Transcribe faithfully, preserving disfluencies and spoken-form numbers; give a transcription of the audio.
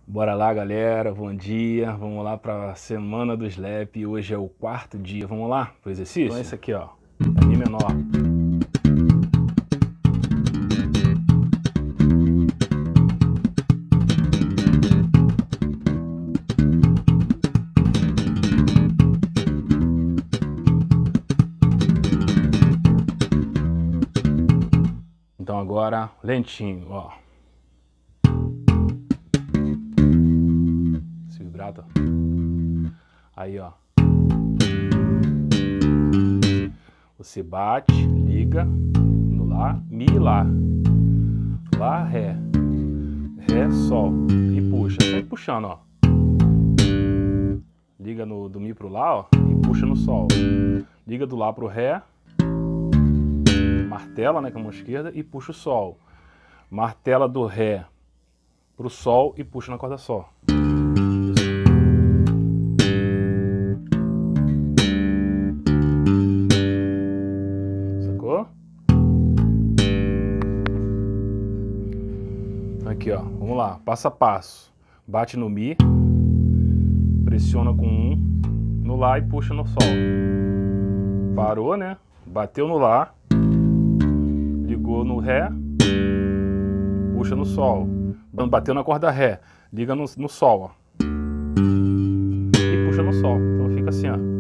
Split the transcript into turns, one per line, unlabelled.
Bora lá, galera, bom dia, vamos lá para a semana do Slap, hoje é o quarto dia, vamos lá pro exercício? Então esse aqui, ó, é Mi menor. Então agora, lentinho, ó. Esse vibrato, aí, ó. Você bate, liga no Lá, Mi e Lá. Lá, Ré. Ré, Sol. E puxa, sempre puxando, ó. Liga no, do Mi pro Lá, ó, e puxa no Sol. Liga do Lá pro Ré. Martela, né, com a mão esquerda, e puxa o Sol. Martela do Ré pro Sol e puxa na corda Sol. Sacou? Aqui, ó, vamos lá, passo a passo. Bate no Mi, pressiona com um no Lá e puxa no Sol. Parou, né? Bateu no Lá, ligou no Ré, puxa no Sol. Bateu na corda Ré, liga no, no Sol, ó. E puxa no Sol. Então fica assim, ó.